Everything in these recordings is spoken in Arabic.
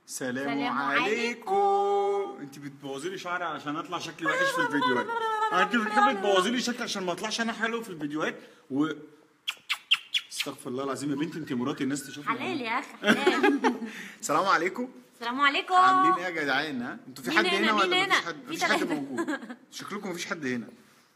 سلام عليكم. انت بتبوظي لي شعري عشان اطلع شكلي وحش في الفيديوهات. انت بتحبي تبوظي لي شكلي عشان ما اطلعش انا حلو في الفيديوهات استغفر الله العظيم يا بنتي، انت مراتي الناس تشوفني حلال يا اخي حلال. السلام عليكم. السلام عليكم. عاملين ايه يا جدعان؟ ها انتوا في حد هنا ولا مفيش حد؟ مفيش حد موجود. شكلكم مفيش حد هنا.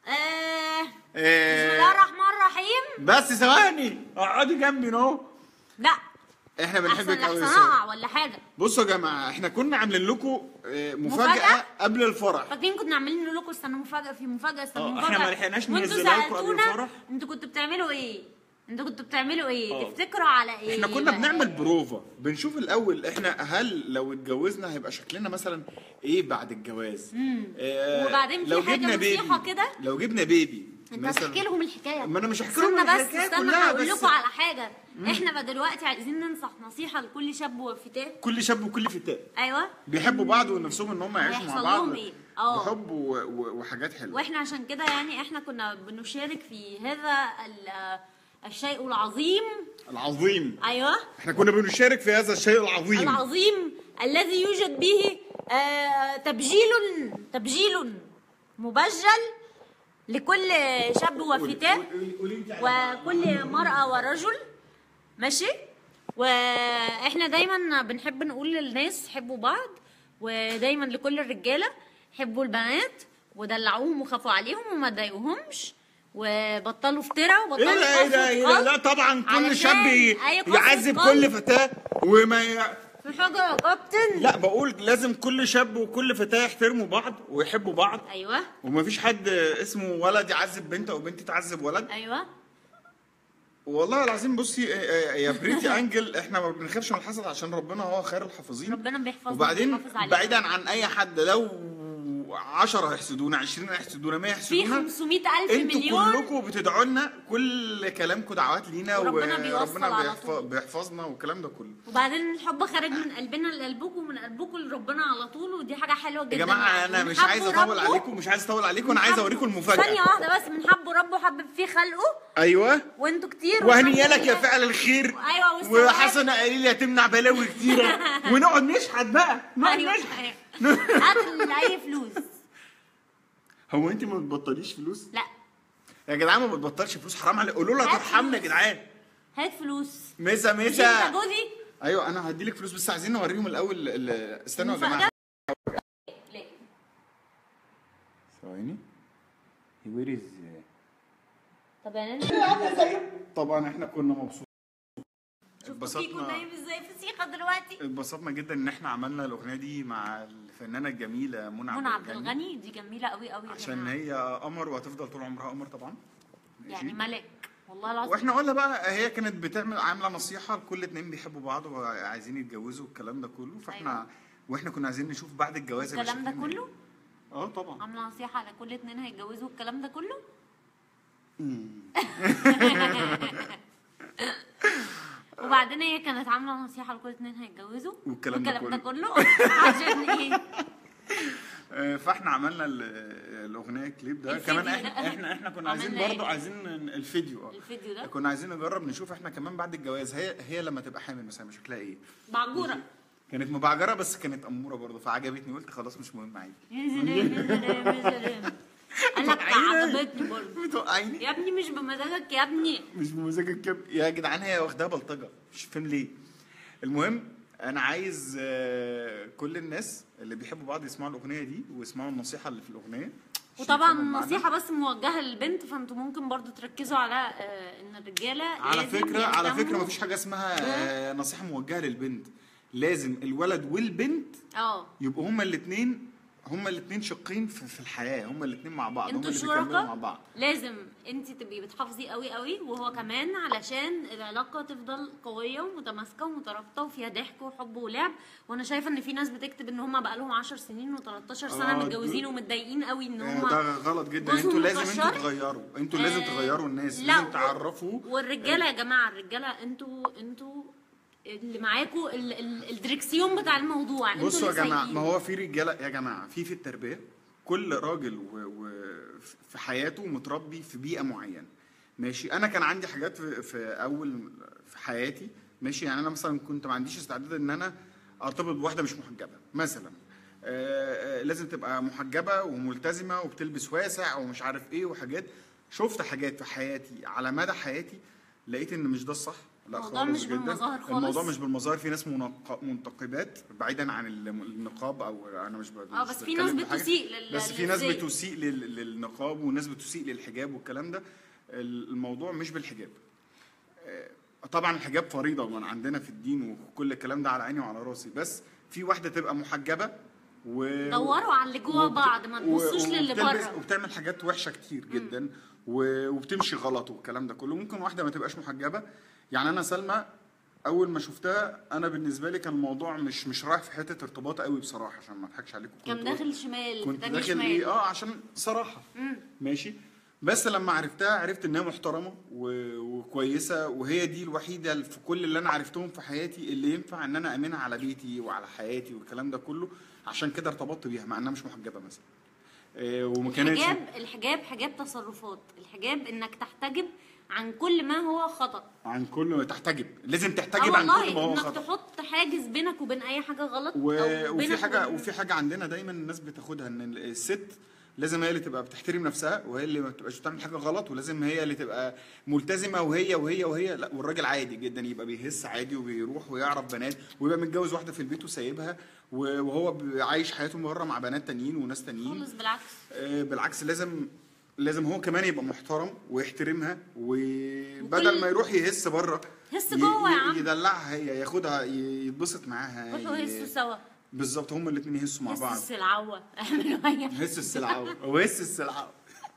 بسم الله الرحمن الرحيم. بس ثواني اقعدي جنبي اهو. لا احنا بنحبك قوي. احسن اقع ولا حاجه. بصوا يا جماعه، احنا كنا عاملين لكم مفاجاه قبل الفرح. فاكرين كنا عاملين لكم استنوا مفاجاه في مفاجاه استنوا مفاجاه. احنا ما لحقناش ننزلها لكم قبل الفرح. انتوا كنتوا بتعملوا ايه؟ تفتكروا على ايه؟ احنا كنا بنعمل بروفا، بنشوف الاول احنا هل لو اتجوزنا هيبقى شكلنا مثلا ايه بعد الجواز. وبعدين في حاجه نصيحه كده، لو جبنا بيبي انت هتحكي لهم الحكايه. ما انا مش هحكي لهم الحكايه كلها. استنى هقول لكم على حاجه. احنا بقى دلوقتي عايزين ننصح نصيحه لكل شاب وفتاه. كل شاب وكل فتاه ايوه بيحبوا بعض ونفسهم ان هم يعيشوا مع بعض ايه؟ بحب وحاجات حلوه. واحنا عشان كده يعني احنا كنا بنشارك في هذا الشيء العظيم. ايوه احنا كنا بنشارك في هذا الشيء العظيم الذي يوجد به تبجيل مبجل لكل شاب وفتاة وكل مرأة ورجل. ماشي. واحنا دايما بنحب نقول للناس حبوا بعض، ودايما لكل الرجالة حبوا البنات ودلعوهم وخافوا عليهم وما تضايقوهمش وبطلوا افترا وبطلوا لا طبعا كل شاب يعذب كل فتاة وما في حاجة يا كابتن. لا بقول لازم كل شاب وكل فتاة يحترموا بعض ويحبوا بعض. ايوه. ومفيش حد اسمه ولد يعذب بنت او بنت تعذب ولد. ايوه والله العظيم. بصي يا بريتي انجل، احنا ما بنخافش من الحسد عشان ربنا هو خير الحافظين. ربنا بيحفظنا. وبعدين بعيدا عن اي حد، لو 10 هيحسدونا، 20 هيحسدونا، 100 هيحسدونا، في 500,000 مليون. انتوا كلكم بتدعوا لنا، كل كلامكم دعوات لينا وربنا بيحفظنا والكلام ده كله. وبعدين الحب خارج من قلبنا لقلبكم ومن قلبكم لربنا على طول، ودي حاجه حلوه جدا. يا جماعه انا مش عايز اطول عليكم، انا عايز اوريكم المفاجاه. ثانيه واحده بس. من حب ربه حبب فيه خلقه. ايوه. وانتوا كتير. وهنيالك يا فعل الخير. ايوه. وحسنه قليله تمنع بلاوي كتيره. ونقعد نشحت بقى. نشحت. هات اي فلوس. هو انت ما بتبطليش فلوس؟ لا يا جدعان ما بتبطلش فلوس، حرام عليك. قولوا لها ترحمنا يا جدعان. هات فلوس. مسا انت جوزي. ايوه انا هديلك فلوس، بس عايزين نوريهم الاول. استنوا يا جماعه ثواني. وير از طب يعني طبعا احنا كنا مبسوطين. اتبسطنا ازاي في سيخه دلوقتي. اتبسطنا جدا ان احنا عملنا الاغنيه دي مع الفنانه الجميله منى عبد الغني. دي جميله قوي قوي عشان هي قمر وهتفضل طول عمرها قمر طبعا. يعني ملك والله العظيم. واحنا قلنا بقى هي كانت عامله نصيحه لكل اتنين بيحبوا بعض وعايزين يتجوزوا والكلام ده كله. فاحنا أيوة. واحنا كنا عايزين نشوف بعد الجواز الكلام ده كله. طبعا عامله نصيحه لكل اتنين هيتجوزوا الكلام ده كله. وبعدين هي كانت عامله نصيحه لكل اتنين هيتجوزوا والكلام ده كله عشان ايه؟ فاحنا عملنا الاغنيه الكليب ده كمان. احنا كنا عايزين برضه عايزين الفيديو ده كنا عايزين نجرب نشوف احنا كمان بعد الجواز هي لما تبقى حامل مثلا شكلها ايه. بعجوره. كانت مبعجره بس كانت اموره برضه، فعجبتني. قلت خلاص مش مهم عادي. انا عجبتني برضه. بتوقعيني يا ابني. مش بمزاجك يا ابني. مش بمزاجك يا جدعان. هي واخداها بلطجه مش فاهم ليه. المهم انا عايز كل الناس اللي بيحبوا بعض يسمعوا الاغنيه دي ويسمعوا النصيحه اللي في الاغنيه. وطبعا النصيحه بس موجهه للبنت، فانتوا ممكن برضو تركزوا على ان الرجاله على فكره مفيش حاجه اسمها نصيحه موجهه للبنت. لازم الولد والبنت يبقوا هما الاثنين شقين في الحياه. هما الاثنين مع بعض. هما اللي بيكملوا مع بعض. لازم انت تبقي بتحافظي قوي قوي وهو كمان، علشان العلاقه تفضل قويه ومتماسكه ومترابطه وفيها ضحك وحب ولعب. وانا شايفه ان في ناس بتكتب ان هما بقى لهم 10 سنين و13 سنه متجوزين ومتضايقين قوي ان هما ده غلط جدا. انتوا لازم تغيروا. انتوا لازم تغيروا الناس. لازم تعرفوا. والرجاله يا جماعه، الرجاله انتوا اللي معاكوا الدركسيون بتاع الموضوع. بصوا يا جماعه، ما هو في رجاله يا جماعه في التربيه. كل راجل في حياته متربي في بيئه معينه. ماشي. انا كان عندي حاجات في اول في حياتي. ماشي. يعني انا مثلا كنت ما عنديش استعداد ان انا ارتبط بواحده مش محجبه مثلا، لازم تبقى محجبه وملتزمه وبتلبس واسع ومش عارف ايه وحاجات. شفت حاجات في حياتي على مدى حياتي لقيت ان مش ده الصح. لا الموضوع خالص مش جدا. بالمظاهر خالص. الموضوع مش بالمظاهر. في ناس منتقبات بعيدا عن النقاب، او انا مش بس في ناس بتسيء بس في ناس بتسيء للنقاب وناس بتسيء للحجاب والكلام ده. الموضوع مش بالحجاب. طبعا الحجاب فريضه من عندنا في الدين وكل الكلام ده على عيني وعلى راسي، بس في واحده تبقى محجبه دوروا على اللي جوه بعض، ما تبصوش للي بره. وبتعمل حاجات وحشه كتير جدا وبتمشي غلط والكلام ده كله. ممكن واحده ما تبقاش محجبه. يعني انا سلمى اول ما شفتها انا بالنسبه لي كان الموضوع مش رايح في حته ارتباط قوي بصراحه، عشان ما اضحكش عليكم. كان داخل شمال، كنت داخل ايه عشان صراحه ماشي. بس لما عرفتها عرفت انها محترمه وكويسه، وهي دي الوحيده في كل اللي انا عرفتهم في حياتي اللي ينفع ان انا امنها على بيتي وعلى حياتي والكلام ده كله. عشان كده ارتبطت بيها مع انها مش محجبه مثلا. وما كانتش الحجاب حجاب تصرفات. الحجاب انك تحتجب عن كل ما هو خطأ. عن كل ما تحتجب، لازم تحتجب عن كل ما هو خطأ. انك تحط حاجز بينك وبين اي حاجه غلط. وفي حاجه عندنا دايما الناس بتاخدها ان الست لازم هي اللي تبقى بتحترم نفسها، وهي اللي ما بتبقاش بتعمل حاجه غلط، ولازم هي اللي تبقى ملتزمه، وهي لا. والراجل عادي جدا يبقى بيهس عادي وبيروح ويعرف بنات ويبقى متجوز واحده في البيت وسايبها وهو عايش حياته بره مع بنات تانيين وناس تانيين خالص. بالعكس بالعكس، لازم هو كمان يبقى محترم ويحترمها، وبدل ما يروح يهس بره هس جوه يا عم، يدلعها هي، ياخدها يتبسط معاها، روحوا هسوا سوا. بالظبط، هما الاثنين يهسوا مع بعض. هس السلعوه اعملوا اي حاجه. هس السلعوه وهس السلعوه.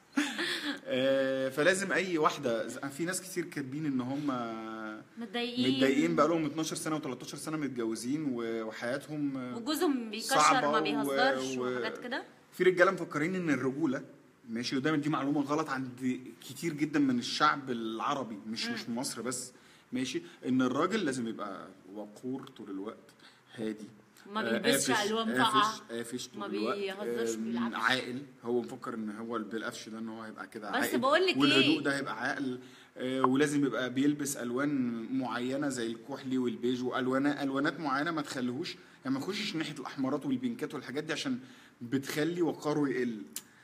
فلازم اي واحده. في ناس كتير كاتبين ان هم متضايقين بقى لهم 12 سنه و13 سنه متجوزين وحياتهم وجوزهم بيكشر ما بيهزرش وحاجات كده. في رجاله مفكرين ان الرجوله ماشي، ودايما دي معلومه غلط عند كتير جدا من الشعب العربي، مش في مصر بس ماشي، ان الراجل لازم يبقى وقور طول الوقت، هادي، ما بيلبسش الوان فقعه، قافش طول ما الوقت، بيهزرش بالعكس، عاقل. هو مفكر ان هو بالقفش ده ان هو هيبقى كده عاقل، بس بقول لك والهدوء ده هيبقى عاقل. ولازم يبقى بيلبس الوان معينه زي الكحلي والبيج، والوانات معينه ما تخليهوش يعني ما يخشش ناحيه الاحمرات والبينكات والحاجات دي، عشان بتخلي وقاره يقل.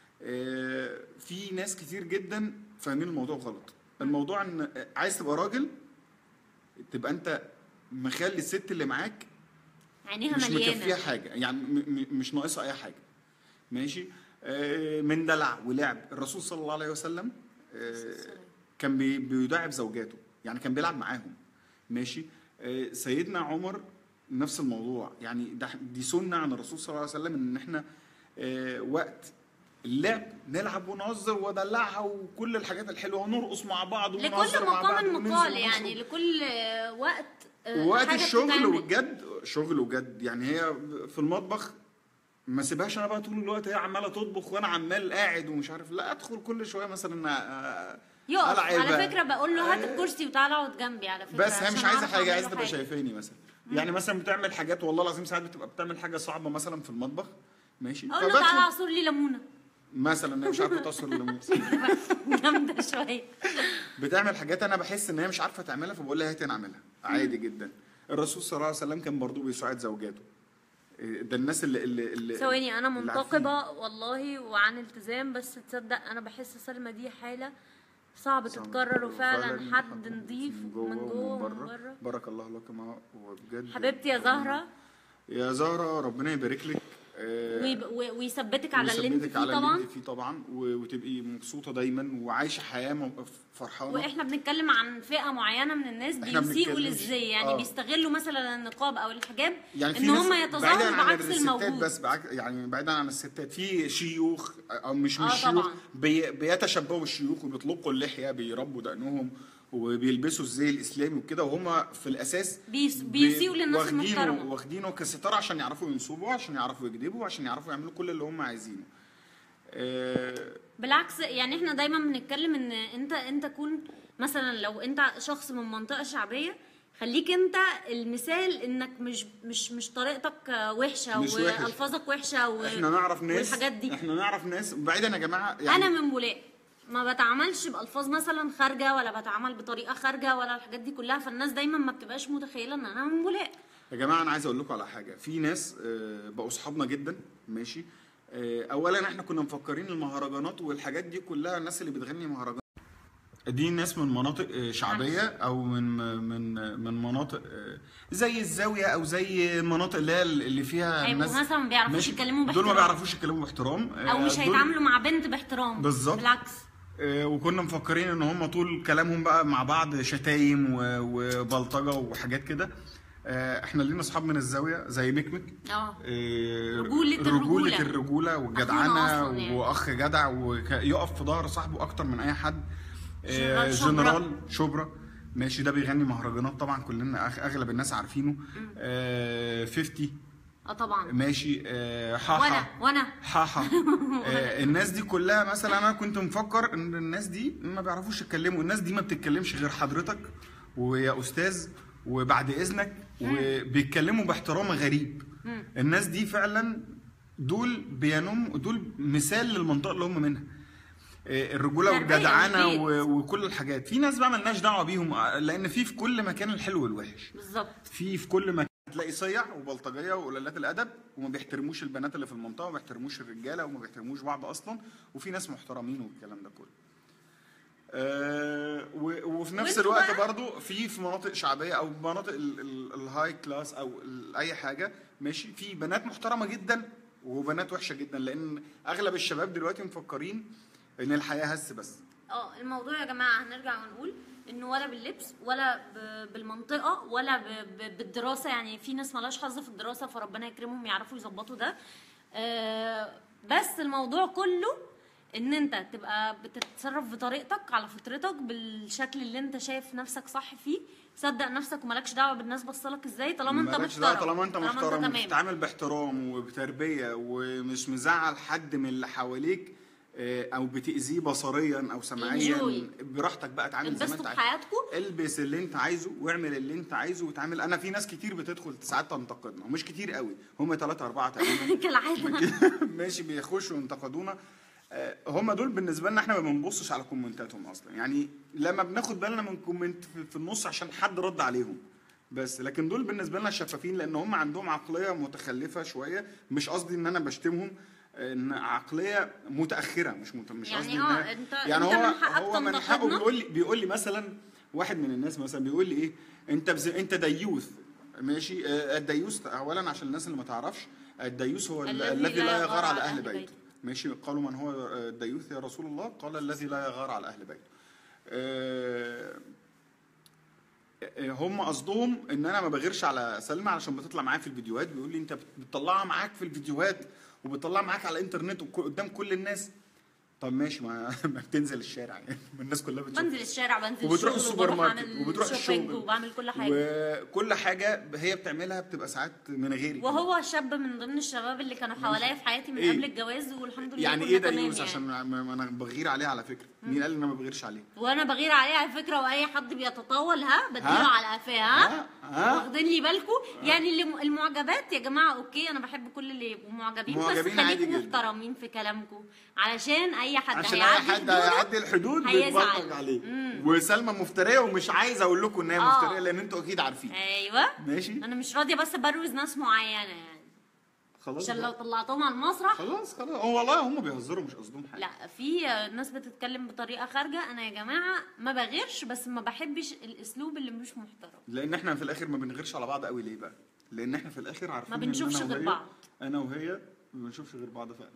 في ناس كتير جدا فاهمين الموضوع غلط. الموضوع ان عايز تبقى راجل تبقى انت مخلي الست اللي معاك عينيها مش مليانه، مكفيها حاجه، يعني مش ناقصها اي حاجه ماشي. من دلع ولعب. الرسول صلى الله عليه وسلم كان بيداعب زوجاته، يعني كان بيلعب معاهم ماشي. سيدنا عمر نفس الموضوع، يعني دي سنه عن الرسول صلى الله عليه وسلم ان احنا وقت اللعب نلعب ونهزر ودلعها وكل الحاجات الحلوه ونرقص مع بعض ونهزر مع بعض. لكل مقام مقال، يعني لكل وقت الشغل والجد شغل وجد. يعني هي في المطبخ ما سيبهاش انا بقى طول الوقت هي عماله تطبخ وانا عمال قاعد ومش عارف، لا ادخل كل شويه مثلا يقف. على فكره بقول له هات الكرسي وتعالى اقعد جنبي على فكره، بس هي مش عايزه حاجه، عايزه تبقى شايفاني مثلا. يعني مثلا بتعمل حاجات والله العظيم ساعات بتبقى بتعمل حاجه صعبه مثلا في المطبخ ماشي، اقول له تعالى اعصر لي ليمونه مثلا. انا مش عارفه تعصر الليمون جامده شويه. بتعمل حاجات انا بحس ان هي مش عارفه تعملها، فبقول لها هاتي انا اعملها عادي جدا. الرسول صلى الله عليه وسلم كان برضو بيساعد زوجاته. ده الناس اللي ثواني انا منتقبه والله وعن التزام، بس تصدق انا بحس سلمى دي حاله صعب تتكرر، وفعلا حد نضيف من جوه ومن بره. بارك الله لكما. وبجد حبيبتي يا زهره، يا زهره ربنا يبارك لك ويثبتك على اللي انت فيه طبعا وتبقي مبسوطه دايما وعايشه حياه فرحانه. واحنا بنتكلم عن فئه معينه من الناس بيسيئوا للزي، يعني بيستغلوا مثلا النقاب او الحجاب يعني ان هم يتظاهروا بعكس الموجود. بس يعني بعيدا عن الستات في شيوخ او مش شيوخ بيتشبهوا بالشيوخ وبيطلقوا اللحيه، بيربوا دقنهم وبيلبسوا الزي الاسلامي وكده، وهم في الاساس بيسيئوا للناس المحترمه، واخدينه كستاره عشان يعرفوا ينصبوا، عشان يعرفوا يكذبوا، عشان يعرفوا يعملوا كل اللي هم عايزينه. بالعكس يعني احنا دايما بنتكلم ان انت كون مثلا لو انت شخص من منطقه شعبيه، خليك انت المثال انك مش طريقتك وحشه والفاظك وحشه احنا نعرف ناس والحاجات دي. احنا نعرف ناس بعيدا يا جماعه، يعني انا من بولاق ما بتعاملش بالفاظ مثلا خارجه ولا بتعامل بطريقه خارجه ولا الحاجات دي كلها، فالناس دايما ما بتبقاش متخيله ان انا من بولاق. يا جماعه انا عايز اقول لكم على حاجه. في ناس بقوا اصحابنا جدا ماشي. اولا احنا كنا مفكرين المهرجانات والحاجات دي كلها، الناس اللي بتغني مهرجانات دي ناس من مناطق شعبيه او من مناطق زي الزاويه او زي المناطق اللي فيها الناس مثلا ما بيعرفوش يتكلموا باحترام. دول ما بيعرفوش يتكلموا باحترام او مش هيتعاملوا مع بنت باحترام بالظبط. بالعكس. وكنا مفكرين ان هم طول كلامهم بقى مع بعض شتايم وبلطجه وحاجات كده. احنا لينا اصحاب من الزاويه زي مكمك رجوله الرجوله والجدعنه يعني. واخ جدع ويقف في ظهر صاحبه اكتر من اي حد. جنرال شبرا ماشي، ده بيغني مهرجانات طبعا كلنا اغلب الناس عارفينه. 50 طبعا ماشي. حاحا وانا حاحا. الناس دي كلها مثلا انا كنت مفكر ان الناس دي ما بيعرفوش يتكلموا. الناس دي ما بتتكلمش غير حضرتك ويا استاذ وبعد اذنك، وبيتكلموا باحترام غريب. الناس دي فعلا دول دول مثال للمنطقه اللي هم منها، الرجوله والجدعنه وكل الحاجات. في ناس بقى مالناش دعوه بيهم، لان في كل مكان الحلو والوحش بالظبط. في كل مكان تلاقي صيع وبلطجيه وقلالات الادب وما بيحترموش البنات اللي في المنطقه وما بيحترموش الرجاله وما بيحترموش بعض اصلا، وفي ناس محترمين والكلام ده كله. وفي نفس الوقت برضو في مناطق شعبيه او مناطق الهاي كلاس او اي حاجه ماشي، في بنات محترمه جدا وبنات وحشه جدا، لان اغلب الشباب دلوقتي مفكرين ان الحياه هس بس. الموضوع يا جماعه هنرجع ونقول انه ولا باللبس ولا بالمنطقه ولا بالدراسه. يعني في ناس مالهاش حظ في الدراسه فربنا يكرمهم يعرفوا يظبطوا ده. بس الموضوع كله ان انت تبقى بتتصرف بطريقتك على فطرتك بالشكل اللي انت شايف نفسك صح فيه. صدق نفسك ومالكش دعوه بالناس بصلك ازاي، طالما انت محترم. طالما انت محترم وبتتعامل باحترام وبتربيه ومش مزعل حد من اللي حواليك او بتاذيه بصريا او سمعيا، براحتك بقى اتعامل زي ما انت عايز. البس اللي انت عايزه واعمل اللي انت عايزه وتعامل. انا في ناس كتير بتدخل ساعات تنتقدنا، ومش كتير قوي، هم 3-4 تقريبا كالعاده ماشي بيخشوا ينتقدونا. هم دول بالنسبه لنا احنا ما بنبصش على كومنتاتهم اصلا، يعني لما بناخد بالنا من كومنت في النص عشان حد رد عليهم بس، لكن دول بالنسبه لنا شفافين لان هم عندهم عقليه متخلفه شويه. مش قصدي ان انا بشتمهم، ان عقليه متاخره، مش قصدي يعني يعني هو من حقه بيقول لي مثلا، واحد من الناس مثلا بيقول لي ايه، انت ديوث ماشي. الديوث اولا عشان الناس اللي ما تعرفش، الديوث هو الذي لا يغار على اهل بيته ماشي. قالوا من هو الديوث يا رسول الله؟ قال الذي لا يغار على اهل بيته. هم قصدهم ان انا ما بغيرش على سلمى علشان بتطلع معايا في الفيديوهات. بيقول لي انت بتطلعها معاك في الفيديوهات وبتطلعها معاك على الانترنت قدام كل الناس. طب ماشي، ما بتنزل الشارع يعني الناس كلها بتشوف. بنزل الشارع، بنزل وبتروح السوبر ماركت وبتروح الشغل وبعمل كل حاجه، وكل حاجه هي بتعملها بتبقى ساعات من غيري. وهو شاب من ضمن الشباب اللي كانوا حواليا في حياتي من قبل الجواز، والحمد لله. يعني ايه ده يوز؟ عشان انا بغير عليه على فكره. مين قال ان انا ما بغيرش عليه؟ وانا بغير عليه على فكره، واي حد بيتطاول بديله على قفاه. واخدين لي بالكم؟ يعني المعجبات يا جماعه اوكي، انا بحب كل اللي يبقوا معجبين بس خليكم محترمين في كلامكم، علشان اي حد هيعدي الحدود بيتفرج عليه. وسلمى مفتريه، ومش عايز اقول لكم ان هي مفتريه لان انتوا اكيد عارفين. ايوه ماشي. انا مش راضيه بس بروز ناس معينه يعني، خلاص عشان لو طلعتهم على المسرح خلاص والله هم بيهزروا مش قصدهم حاجه. لا، في ناس بتتكلم بطريقه خارجه. انا يا جماعه ما بغيرش، بس ما بحبش الاسلوب اللي مش محترم، لان احنا في الاخر ما بنغيرش على بعض قوي. ليه بقى؟ لان احنا في الاخر عارفين ما بنشوفش غير بعض. انا وهي ما بنشوفش غير بعض فعلا.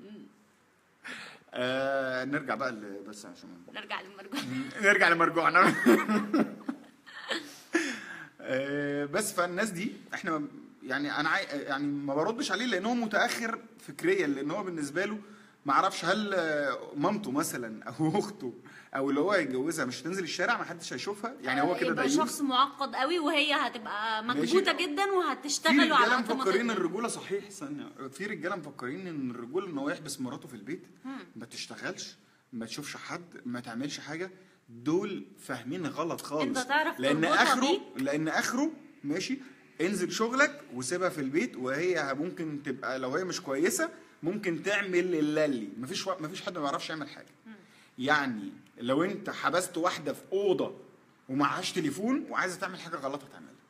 نرجع بقى بس عشان نرجع لمرجوعنا بس فالناس دي احنا يعني انا يعني ما بردش عليه لان هو متاخر فكريا، لان هو بالنسبه له ما اعرفش هل مامته مثلا او اخته او اللي هو هيتجوزها مش هتنزل الشارع، ما حدش هيشوفها. يعني هو كده دايوث، شخص معقد قوي، وهي هتبقى مكبوته جدا وهتشتغل على قد ما مفكرين الرجوله صحيح في رجاله مفكرين ان الرجوله ان هو يحبس مراته في البيت ما تشتغلش ما تشوفش حد ما تعملش حاجه. دول فاهمين غلط خالص. انت تعرف لان اخره ماشي، انزل شغلك وسيبها في البيت، وهي ممكن تبقى لو هي مش كويسه ممكن تعمل اللي مفيش حد ما بيعرفش يعمل حاجه. يعني لو انت حبست واحده في اوضه ومعهاش تليفون وعايزه تعمل حاجه غلط هتعملها،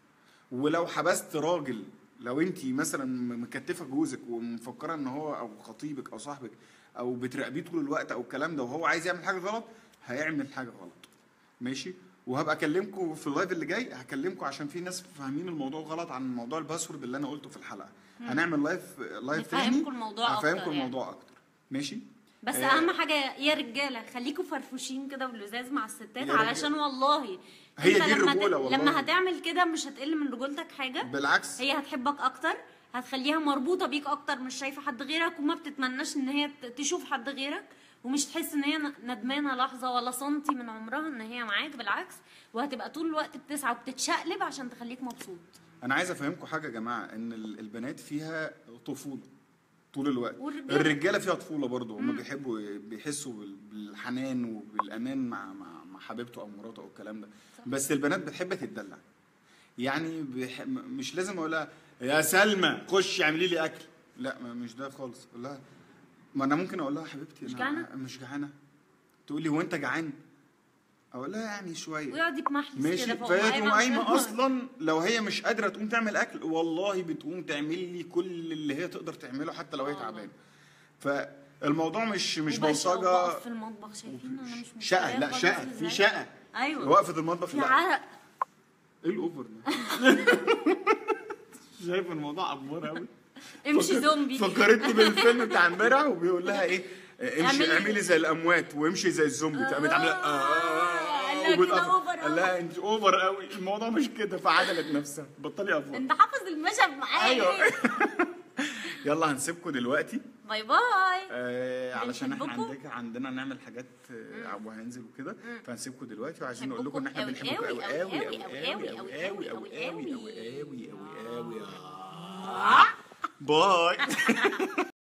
ولو حبست راجل، لو انت مثلا مكتفه جوزك ومفكره ان هو او خطيبك او صاحبك او بتراقبيه طول الوقت او الكلام ده، وهو عايز يعمل حاجه غلط، هيعمل حاجه غلط. ماشي. وهبقى اكلمكم في اللايف اللي جاي، هكلمكم عشان في ناس فاهمين الموضوع غلط عن موضوع الباسورد اللي انا قلته في الحلقه. هنعمل لايف تاني هفهمكم الموضوع اكتر، هفهمكم الموضوع اكتر. ماشي. بس اهم حاجه يا رجاله خليكم فرفوشين كده ولزاز مع الستات، علشان والله هي انت دي الرجوله. والله لما هتعمل كده مش هتقل من رجولتك حاجه، بالعكس هي هتحبك اكتر، هتخليها مربوطه بيك اكتر، مش شايفه حد غيرك وما بتتمناش ان هي تشوف حد غيرك، ومش تحس ان هي ندمانه لحظه ولا سنتي من عمرها ان هي معاك، بالعكس، وهتبقى طول الوقت بتسعى وبتتشقلب عشان تخليك مبسوط. انا عايز افهمكم حاجه يا جماعه، ان البنات فيها طفوله طول الوقت، الرجاله فيها طفوله برضه، هم بيحسوا بالحنان وبالامان مع حبيبته او مراته او الكلام ده. بس البنات بتحب تتدلع، يعني مش لازم اقولها يا سلمى خشي اعملي لي اكل، لا مش ده خالص. اقول لها، ما انا ممكن اقول لها حبيبتي انا مش جعانه، تقول لي هو انت جعان؟ اقول لها يعني شويه، ويقعد يتمحلس ماشي. فهي تقوم قايمه اصلا، لو هي مش قادره تقوم تعمل اكل والله بتقوم تعمل لي كل اللي هي تقدر تعمله حتى لو هي تعبانه. فالموضوع مش بلطجه في المطبخ، شايفين انا مش شقه، لا شقه، في شقه. ايوه وقفه المطبخ في عرق. ايه الاوفر ده؟ شايف الموضوع افور قوي. امشي زومبي. فكرتني بالفيلم بتاع امبارح، وبيقول لها ايه، امشي اعملي زي الاموات وامشي زي الزومبي. تعمل قال لها انت اوفر قوي، الموضوع مش كده. فعدلت نفسها، بطلي افور. انت حافظ المشهد معايا. ايوه. يلا هنسيبكم دلوقتي، باي باي. علشان احنا عندنا نعمل حاجات وهننزل وكده، فهنسيبكم دلوقتي، وعايزين نقول لكم ان احنا بنحبكم قوي قوي قوي قوي قوي قوي قوي قوي قوي. باي.